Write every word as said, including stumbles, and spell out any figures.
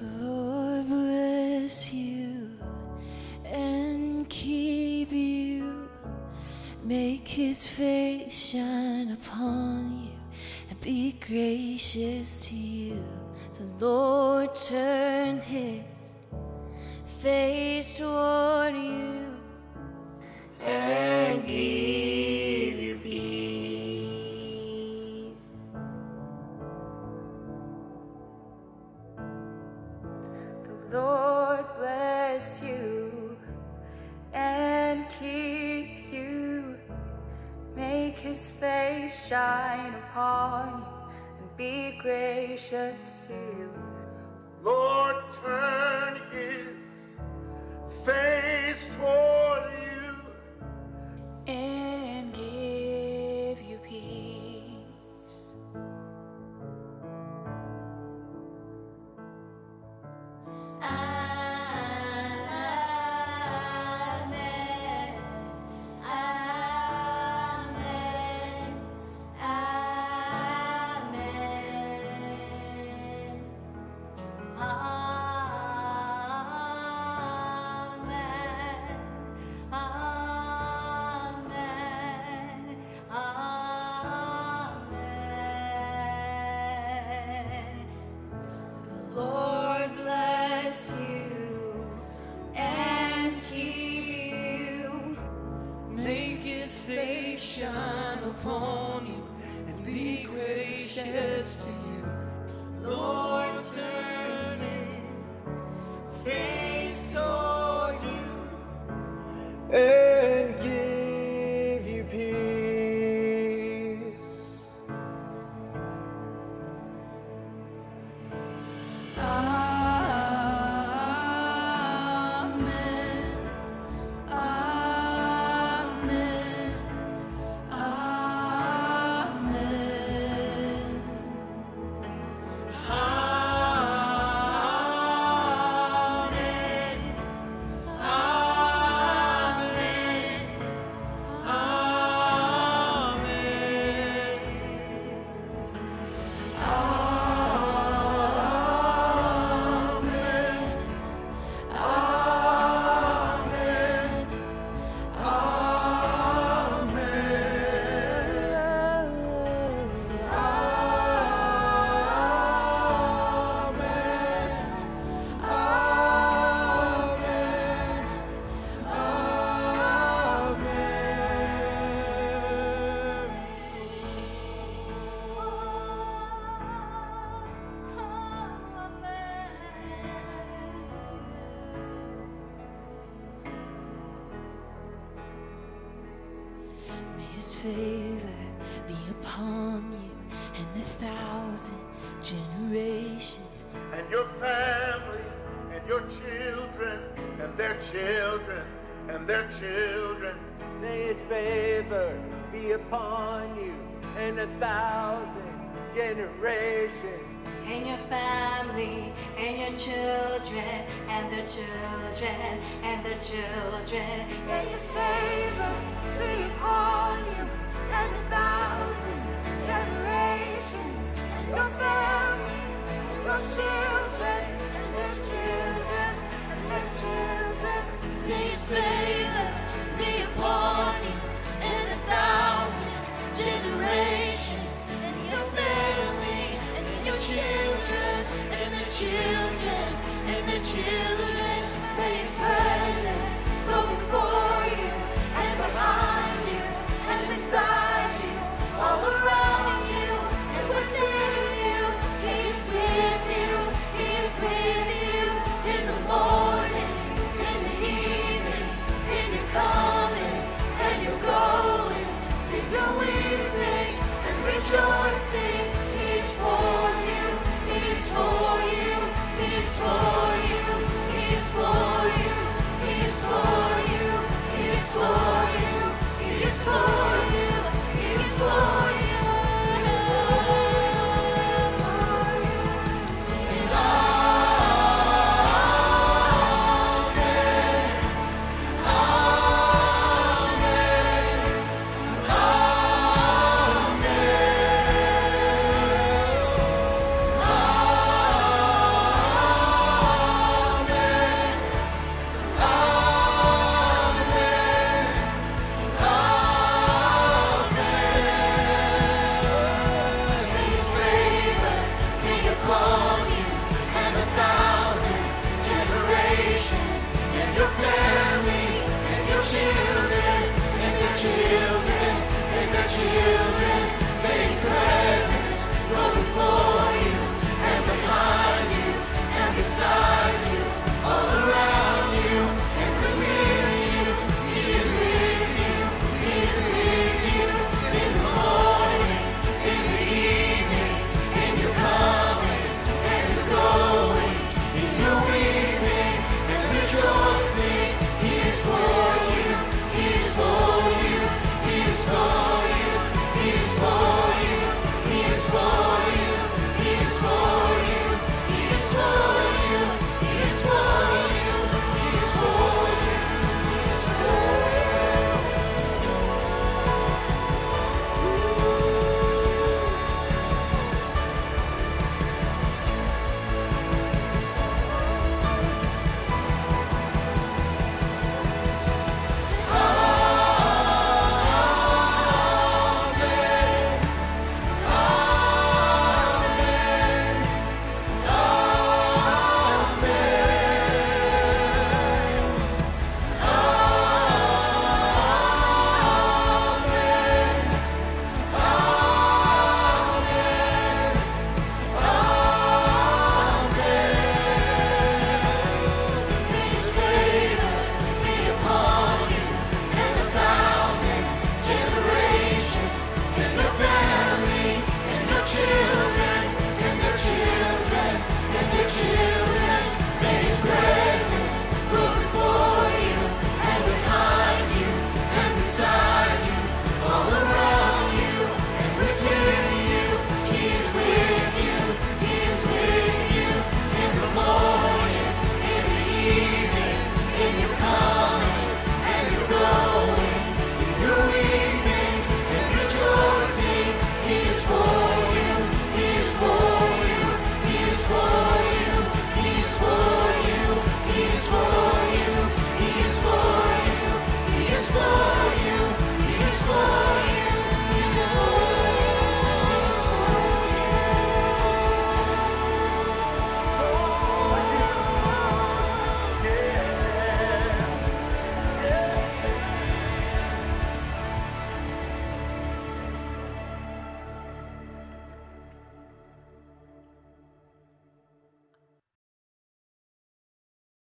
Lord bless you and keep you, make his face shine upon you and be gracious to you. The Lord turn his face toward you and give you peace. The Lord bless you and keep you, make his face shine upon you and be gracious to you. Lord, turn his face toward you and give you peace. Amen. Amen. Amen. Amen. Amen. Amen. The Lord bless you and keep you, make his face shine upon you and be gracious to you. Lord, turn his face toward you and give you peace. Amen. Amen. Amen. May his favor be upon you and a thousand generations, and your family and your children and their children and their children. May his favor be upon you and a thousand generations. and your family, and your children, and their children, and their children. May his favor be upon you and a thousand generations, and your family, and your children, and their children, and their children. May his favor be upon you and a thousand generations, and your family, and your children, and their children, and their children.